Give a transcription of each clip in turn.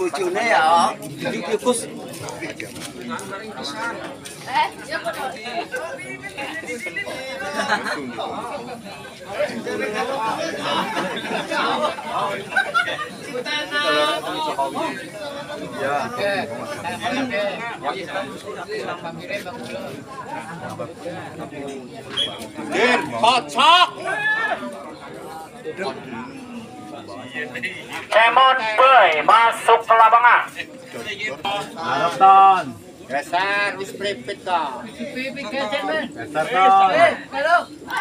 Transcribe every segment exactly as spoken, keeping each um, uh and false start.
bojone ya. Iki Gus. Eh, ya bener. Ya. Din, kocok. Cemon Boy masuk ke lapangan. Harap ton. Geser wis pripit to. Pipik geser, Men. Geser ton. Eh, halo.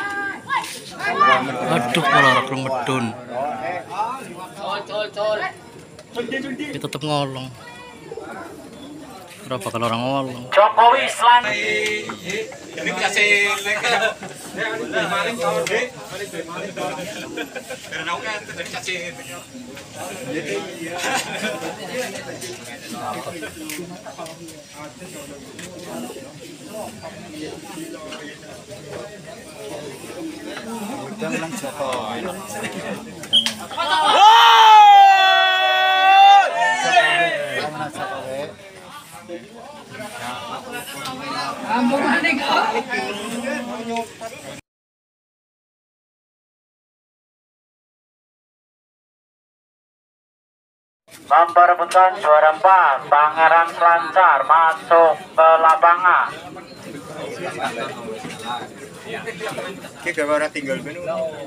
Aduh, malah orang medun. Col, col, col. Dia tetap ngolong. Berapa kalau orang ngolong? Jokowi selan. Ini kasih maling kau dek. Karena aku kan tadi kasih. Udang lang Jokowi. Ambung maning kok. Memperebutkan juara empat, Pangeran Selancar masuk ke lapangan. Kita baru tinggal benu.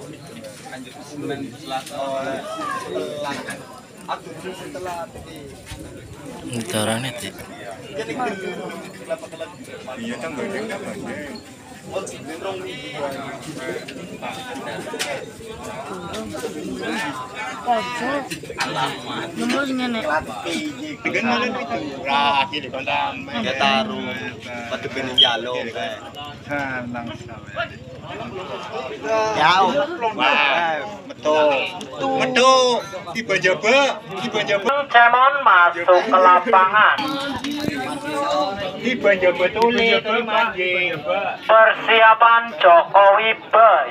Darahnya sih. Iya kan gak ada kan. Nomor ngene. Kan mana itu? Rah, kiri kondang. Ya taruh. Padu ben jalo kae. Yau. Wah, metu. Metu. Tiba jaba, tiba jaba. Cemon masuk ke lapangan. Tiba jaba tuh nih, manjing. Persiapan Jokowi Boy.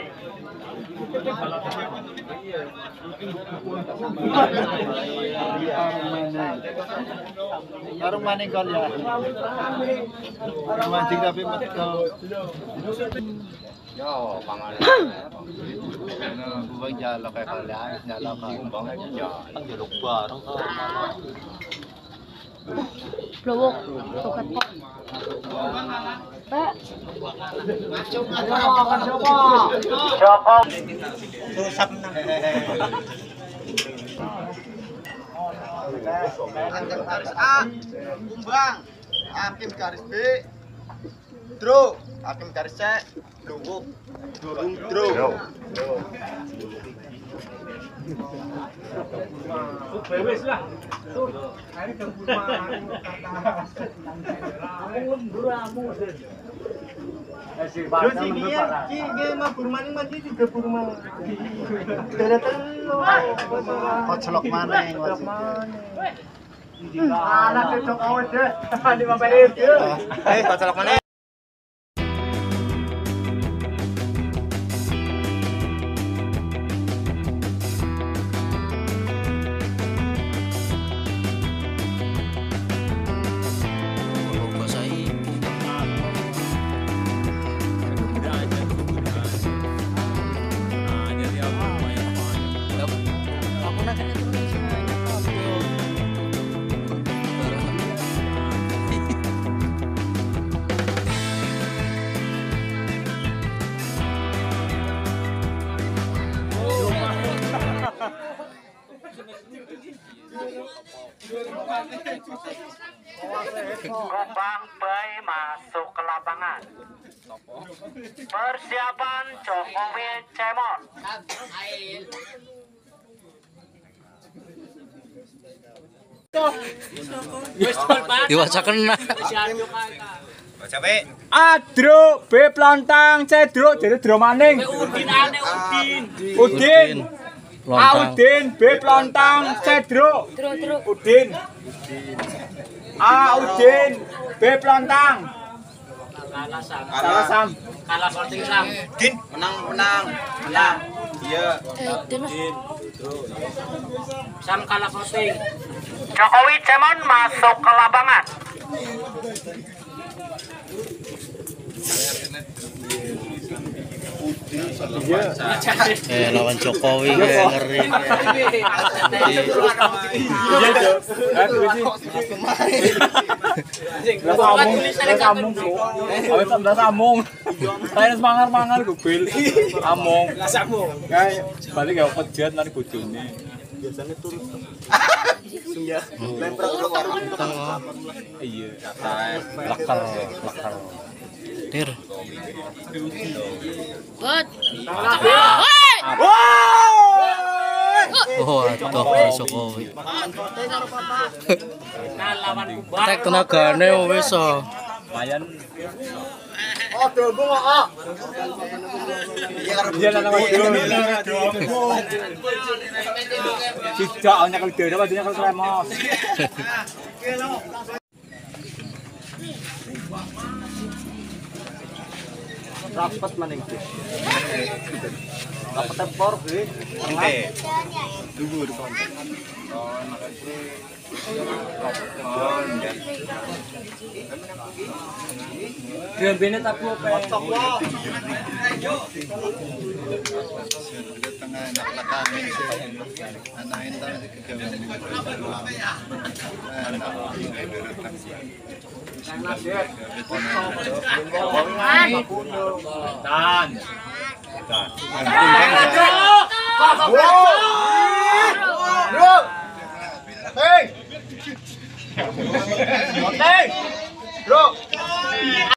Karo maning kon ya. Mancing tapi metu. Yo, pangalan. Nah, buang jalo kayak kalian, jalo kayak bang. Ya, jeruk bareng. Blowok, tokat po. Pak. Jokowi Susap na. Hakim garis A, kumbang. Hakim garis B, draw. Hakim garis C, lungguh. Durung draw. Kocelok maning, kocelok maning. Anak cocok awet deh. lima menit. Eh, kocelok mana? Gopang Boy masuk ke lapangan. Persiapan Jokowi Cemon. Diwaca kena. Adro, B pelontang, C dro, jadi dro maning. Udin ane Udin. Udin. A Lontang. Udin, B pelontang, C dro. Tru tru. Udin. A Udin, B pelontang. Salah Sam. Kalah sorting Sam. Udin, menang, menang, menang. Iya. Eh, Din Mas. Sam kalah sorting. Jokowi Cemon masuk ke lapangan. Eh lawan Jokowi kayak ngeri. Iya tuh. Udah sambung, udah sambung bro. Awet udah sambung. Saya semangar-mangar gue bil. Among. Kayak balik gak pejat nanti bojone. Biasanya turun. Ya. Lempar keluar. Iya. Lekar, lekar. Dir. Buat. Oh, aduh Jokowi. Tek tenagane wis ah. Lumayan. Oh, dobo kok. Iya lah nama itu. Tidak hanya kalau dia dapat kalau kremos. Rapat maning sih. Rapat tempor sih. Tengah. Tunggu di konten. Oh, makasih. Grambene tapi opo? Tengah anak lakame anak entar Dan. Bro. Hey. Hey. Bro.